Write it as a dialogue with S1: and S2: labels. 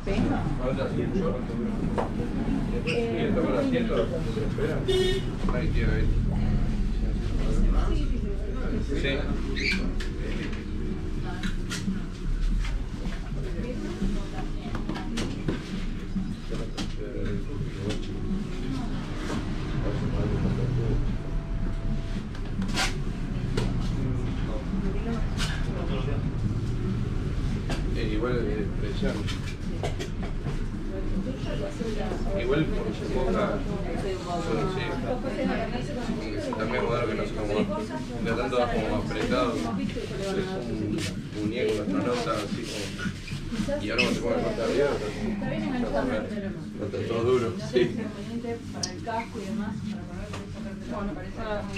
S1: Ahora te hace mucho. Después toca el asiento, se espera. Ahí tiene ahí. Sí. Igual presión. Igual por su boca, sí. También modelo que no es como de tanto como apretado. Es un muñeco astronauta así como. Y ahora cuando se pone más arriba, está todo duro. Sí.
S2: Para el casco y demás, para poner